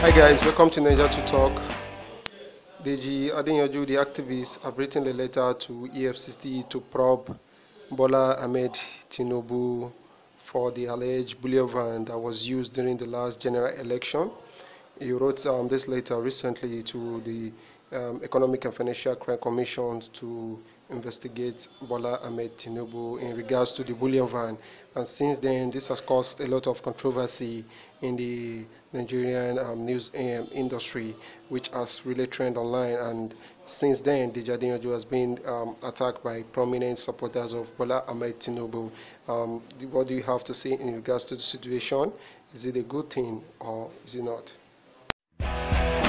Hi guys, welcome to Niger to Talk. Deji Adeyanju, the activists, have written a letter to Efcc to probe Bola Ahmed Tinubu for the alleged bullion that was used during the last general election. He wrote this letter recently to the Economic and Financial Crime Commission to investigate Bola Ahmed Tinubu in regards to the bullion van. And since then, this has caused a lot of controversy in the Nigerian news industry, which has really trended online. And since then, Deji Adeyanju has been attacked by prominent supporters of Bola Ahmed Tinubu. What do you have to say in regards to the situation? Is it a good thing or is it not?